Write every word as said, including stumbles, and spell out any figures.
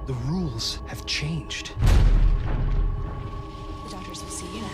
The rules have changed. The doctors will see you.